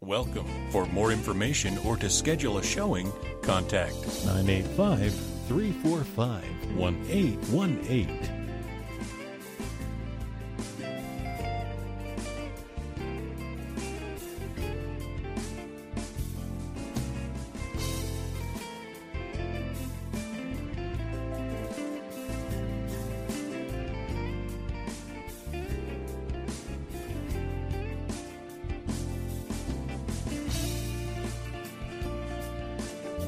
Welcome. For more information or to schedule a showing, contact 985 345 1818.